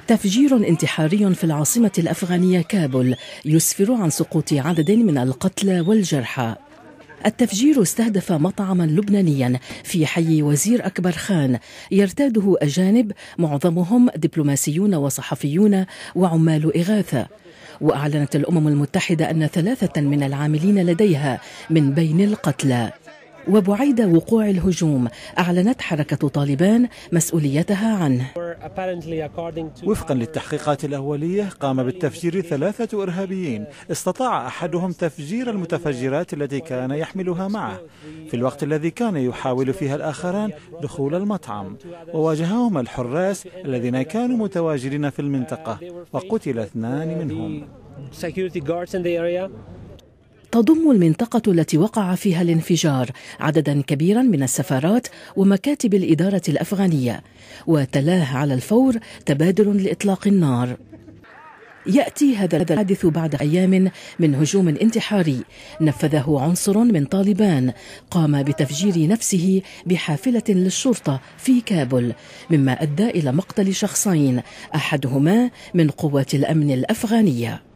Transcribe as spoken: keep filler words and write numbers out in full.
تفجير انتحاري في العاصمة الأفغانية كابول يسفر عن سقوط عدد من القتلى والجرحى. التفجير استهدف مطعما لبنانيا في حي وزير أكبر خان يرتاده أجانب معظمهم دبلوماسيون وصحفيون وعمال إغاثة. وأعلنت الأمم المتحدة أن ثلاثة من العاملين لديها من بين القتلى. وبعيد وقوع الهجوم أعلنت حركة طالبان مسؤوليتها عنه. وفقا للتحقيقات الأولية قام بالتفجير ثلاثة إرهابيين، استطاع أحدهم تفجير المتفجرات التي كان يحملها معه في الوقت الذي كان يحاول فيها الآخران دخول المطعم، وواجههم الحراس الذين كانوا متواجدين في المنطقة وقتل اثنان منهم. تضم المنطقة التي وقع فيها الانفجار عددا كبيرا من السفارات ومكاتب الإدارة الأفغانية، وتلاه على الفور تبادل لإطلاق النار. يأتي هذا الحادث بعد أيام من هجوم انتحاري نفذه عنصر من طالبان قام بتفجير نفسه بحافلة للشرطة في كابول، مما أدى إلى مقتل شخصين أحدهما من قوات الأمن الأفغانية.